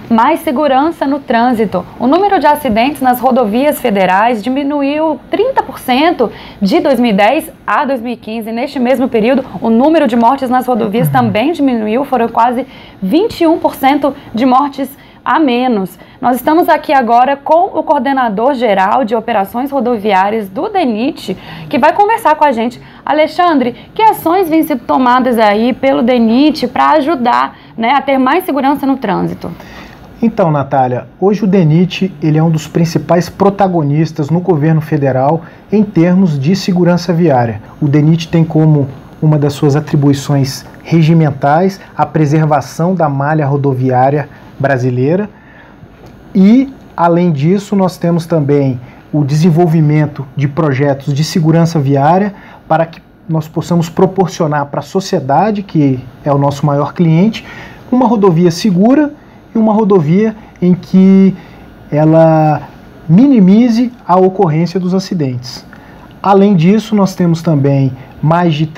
Mais segurança no trânsito. O número de acidentes nas rodovias federais diminuiu 30% de 2010 a 2015. Neste mesmo período, o número de mortes nas rodovias também diminuiu, foram quase 21% de mortes a menos. Nós estamos aqui agora com o coordenador geral de operações rodoviárias do DENIT, que vai conversar com a gente. Alexandre, que ações vêm sendo tomadas aí pelo DENIT para ajudar, né, a ter mais segurança no trânsito? Então, Natália, hoje o DENIT ele é um dos principais protagonistas no governo federal em termos de segurança viária. O DENIT tem como uma das suas atribuições regimentais a preservação da malha rodoviária brasileira e, além disso, nós temos também o desenvolvimento de projetos de segurança viária para que nós possamos proporcionar para a sociedade, que é o nosso maior cliente, uma rodovia segura e uma rodovia em que ela minimize a ocorrência dos acidentes. Além disso, nós temos também mais de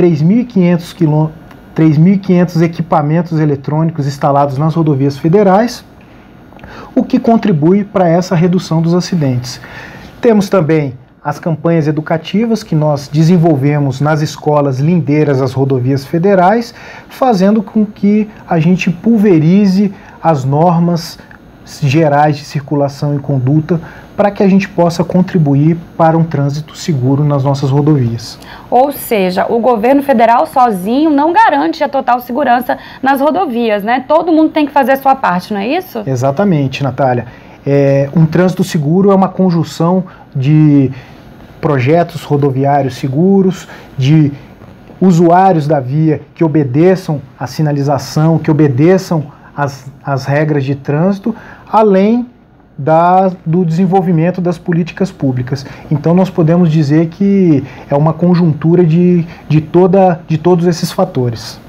3.500 equipamentos eletrônicos instalados nas rodovias federais, o que contribui para essa redução dos acidentes. Temos também as campanhas educativas que nós desenvolvemos nas escolas lindeiras das rodovias federais, fazendo com que a gente pulverize as normas gerais de circulação e conduta para que a gente possa contribuir para um trânsito seguro nas nossas rodovias. Ou seja, o governo federal sozinho não garante a total segurança nas rodovias, né? Todo mundo tem que fazer a sua parte, não é isso? Exatamente, Natália. Um trânsito seguro é uma conjunção de projetos rodoviários seguros, de usuários da via que obedeçam à sinalização, que obedeçam às regras de trânsito, além do desenvolvimento das políticas públicas. Então nós podemos dizer que é uma conjuntura de todos esses fatores.